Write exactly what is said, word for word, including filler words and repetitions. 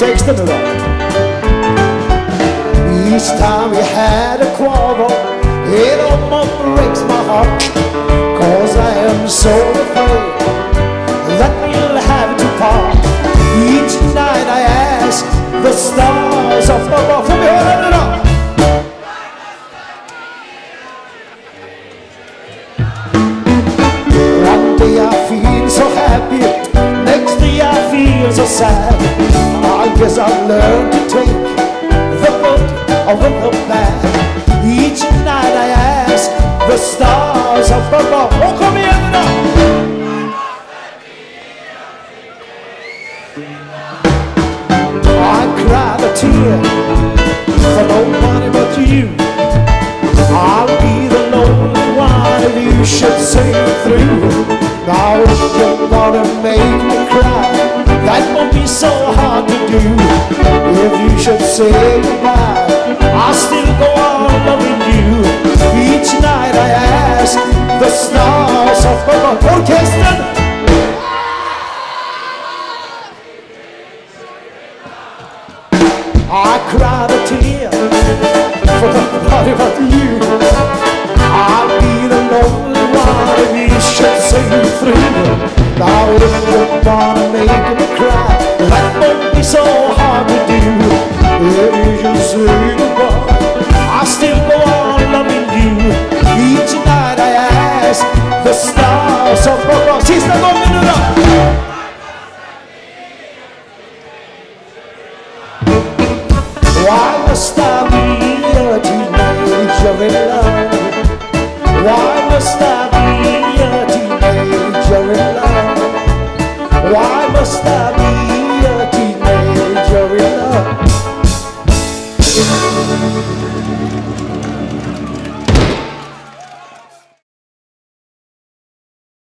texten nu då. Each time we had a quarrel, it almost breaks my heart, 'cause I am so afraid that we'll have to part. Each night I ask the stars up above. Får vi höra det då? One day I feel so happy, next day I feel so sad. I guess I've learned to take the good with the bad. Each night I ask the stars up above. Oh, kom igen då! I cried a tear for nobody but you. I'll be the lonely one if you should see me through. Now if you wanna make me cry, that won't be so hard to do. If you should say goodbye, I'll still go on loving you. Each night I ask the stars up above. Orchestern! I cried a tear for nobody but you. I'll be the lonely one if you should see me through. Now if you wanna make me cry, that won't be so hard to do. If you should say goodbye, I still go on loving you. Each night I ask the stars up above. Sista gången nu då! Why must I be a teenager in love? Why must I be a teenager in love? Why must I be